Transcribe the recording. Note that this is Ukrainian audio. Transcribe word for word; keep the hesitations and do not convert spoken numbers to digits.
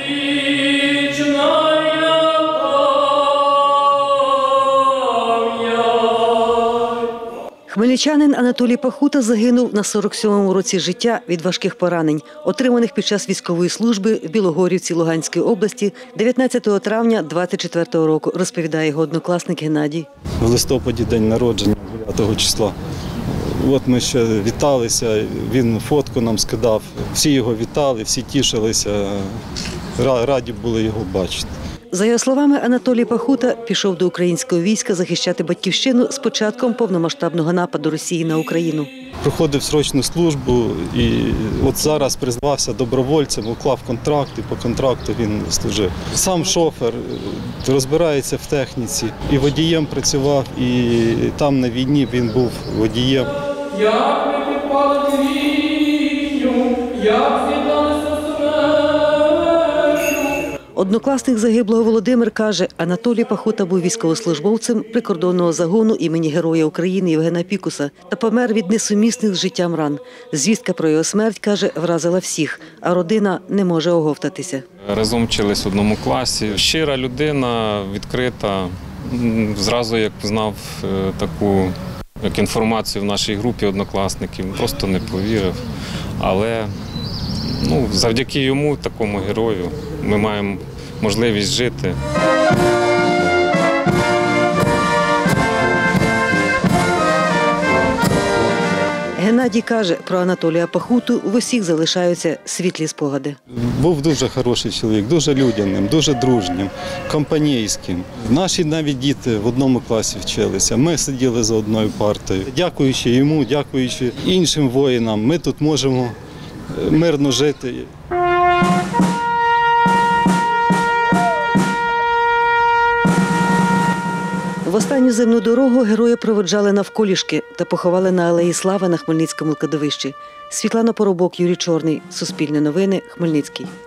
Хмельничанин Анатолій Пахута загинув на сорок сьомому році життя від важких поранень, отриманих під час військової служби в Білогорівці Луганської області дев'ятнадцятого травня двадцять четвертого року, розповідає його однокласник Геннадій. В листопаді день народження, дев'ятого числа. От ми ще віталися, він фотку нам скидав, всі його вітали, всі тішилися, раді були його бачити. За його словами, Анатолій Пахута пішов до українського війська захищати батьківщину з початком повномасштабного нападу Росії на Україну. Проходив срочну службу і от зараз призвався добровольцем, уклав контракт і по контракту він служив. Сам шофер, розбирається в техніці, і водієм працював, і там на війні він був водієм. Як ми підпали твінню, як з'єдналися смертю. Однокласник загиблого Володимир каже, Анатолій Пахута був військовослужбовцем прикордонного загону імені Героя України Євгена Пікуса та помер від несумісних з життям ран. Звістка про його смерть, каже, вразила всіх, а родина не може оговтатися. Разом вчились в одному класі. Щира людина, відкрита. Зразу, як знав таку як інформацію в нашій групі однокласників, просто не повірив. Але ну, завдяки йому, такому герою, ми маємо можливість жити. Геннадій каже, про Анатолія Пахуту в усіх залишаються світлі спогади. Був дуже хороший чоловік, дуже людяним, дуже дружнім, компанійським. Наші навіть діти в одному класі вчилися, ми сиділи за одною партою. Дякуючи йому, дякуючи іншим воїнам, ми тут можемо мирно жити. В останню земну дорогу героя проводжали навколішки та поховали на Алеї Слави на Хмельницькому кладовищі. Світлана Поробок, Юрій Чорний. Суспільне новини. Хмельницький.